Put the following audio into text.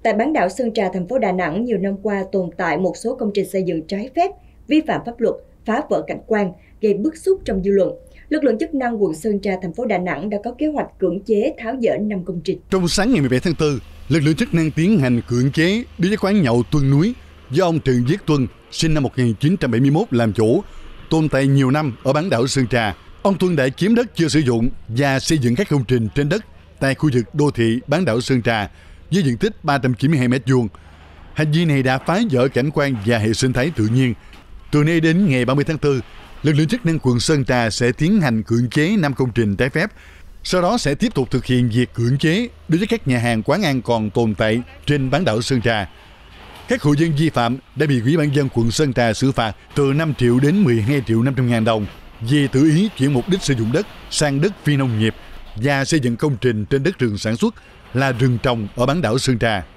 Tại bán đảo Sơn Trà, thành phố Đà Nẵng, nhiều năm qua tồn tại một số công trình xây dựng trái phép, vi phạm pháp luật, phá vỡ cảnh quan, gây bức xúc trong dư luận. Lực lượng chức năng quận Sơn Trà, thành phố Đà Nẵng đã có kế hoạch cưỡng chế tháo dỡ 5 công trình. Trong sáng ngày 17 tháng 4, lực lượng chức năng tiến hành cưỡng chế đối với quán nhậu Tuân Núi do ông Trần Viết Tuân, sinh năm 1971 làm chủ, tồn tại nhiều năm ở bán đảo Sơn Trà. Ông Tuân đã chiếm đất chưa sử dụng và xây dựng các công trình trên đất tại khu vực đô thị bán đảo Sơn Trà với diện tích 392 m². Hành vi này đã phá vỡ cảnh quan và hệ sinh thái tự nhiên. Từ nay đến ngày 30 tháng 4, lực lượng chức năng quận Sơn Trà sẽ tiến hành cưỡng chế 5 công trình trái phép. Sau đó sẽ tiếp tục thực hiện việc cưỡng chế đối với các nhà hàng quán ăn còn tồn tại trên bán đảo Sơn Trà. Các hộ dân vi phạm đã bị Ủy ban nhân dân quận Sơn Trà xử phạt từ 5 triệu đến 12 triệu 500 ngàn đồng vì tự ý chuyển mục đích sử dụng đất sang đất phi nông nghiệp và xây dựng công trình trên đất rừng sản xuất là rừng trồng ở bán đảo Sơn Trà.